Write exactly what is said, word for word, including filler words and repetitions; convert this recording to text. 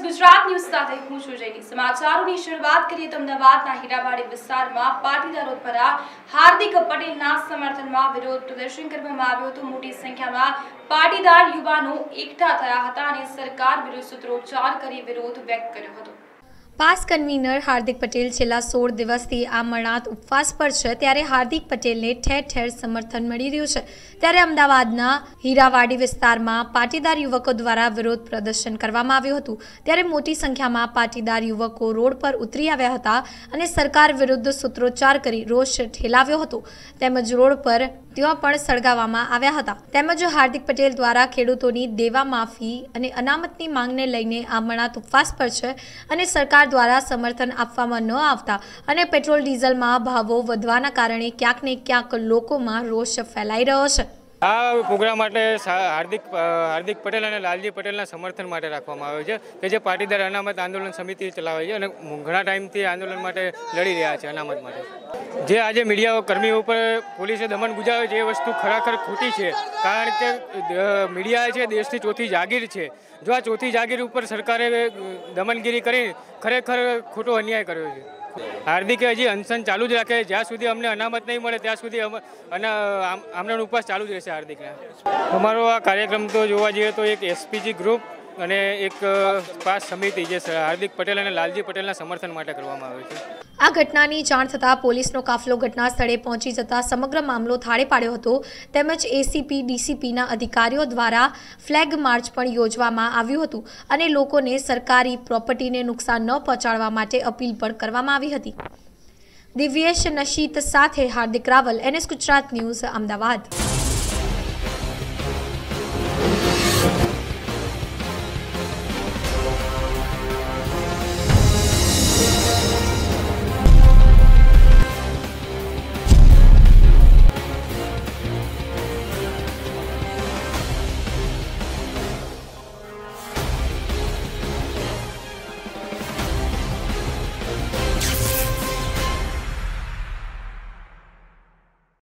Gujarat news સાથે હું છું જયની। સમાચારોની શરૂઆત કરીએ તો અમદાવાદના હીરાવાડી વિસ્તારમાં પાટીદારો દ્વારા હાર્દિક પટેલના સમર્થનમાં વિરોધ પ્રદર્શન કરવામાં આવ્યું હતું। મોટી સંખ્યામાં પાટીદાર યુવાનો એકઠા થયા હતા અને સરકાર વિરુદ્ધ સૂત્રોચ્ચાર કરી વિરોધ વ્યક્ત કર્યો હતો। पास कन्वीनर हार्दिक पटेल छेल्ला सोળ દિવસથી આમરણાથ ઉપવાસ પર છે, ત્યારે હાર્દિક પટેલને ઠેર ઠેર સમર્થન મળી રહ્યું છે। ત્યારે અમદાવાદના હીરાવાડી વિસ્તારમાં પાટીદાર યુવકો દ્વારા વિરોધ પ્રદર્શન કરવામાં આવ્યું હતું। ત્યારે મોટી સંખ્યામાં પાટીદાર યુવકો રોડ પર ઉતરી આવ્યા હતા અને સરકાર વિરુદ્ધ સૂત્રોચ્ચાર કરી રોષ ઠેલાવ્યો હતો, તેમજ રોડ પર તેઓ પણ સળગાવવામાં આવ્યા હતા। તેમજ હાર્દિક પટેલ દ્વારા ખેડૂતોની દેવા માફી અને અનામતની માંગને લઈને આમરણાથ ઉપવાસ પર છે અને સરકાર દ્વારા સમર્થન આપવામાં ન આવતા અને પેટ્રોલ ડીઝલમાં ભાવો વધવાના કારણે ક્યાંક ને ક્યાંક લોકોમાં રોષ ફેલાઈ રહ્યો છે। આ પ્રોગ્રામ માટે હાર્દિક હાર્દિક પટેલ અને લાલજી પટેલના સમર્થન માટે રાખવામાં આવ્યો છે, કે જે પાટીદાર અનામત આંદોલન સમિતિ ચલાવે છે અને ઘણા ટાઈમથી આંદોલન માટે લડી રહ્યા છે અનામત માટે। જે આજે મીડિયા કર્મીઓ ઉપર પોલીસે દમન ગુજાવે છે એ વસ્તુ ખરેખર ખોટી છે, કારણ કે મીડિયા છે દેશની ચોથી જાગીર છે। જો આ ચોથી જાગીર ઉપર સરકારે દમનગીરી કરી ખરેખર ખોટો અન્યાય કર્યો છે। હાર્દિકે હજી અનશન ચાલુ જ રાખે, જ્યાં સુધી અમને અનામત નહીં મળે ત્યાં સુધી આમરણ ઉપવાસ ચાલુ જ રહેશે હાર્દિકના। અમારો આ કાર્યક્રમ તો જોવા જઈએ તો એક એસપીજી ગ્રુપ અને એક પાસ સમિતિ જે હાર્દિક પટેલ અને લાલજી પટેલના સમર્થન માટે કરવામાં આવે છે। આ ઘટનાની જાણ થતાં પોલીસનો કાફલો ઘટના સ્થળે પહોંચી જતા સમગ્ર મામલો થાળે પાડ્યો હતો, તેમજ એસીપી ડીસીપીના અધિકારીઓ દ્વારા ફ્લેગ માર્ચ પણ યોજવામાં આવ્યું હતું અને લોકોને સરકારી પ્રોપર્ટીને નુકસાન ન પહોંચાડવા માટે અપીલ પણ કરવામાં આવી હતી। દિવ્યેશ નશીત સાથે હાર્દિક રાવલ, એનએસ ગુજરાત ન્યૂઝ, અમદાવાદ।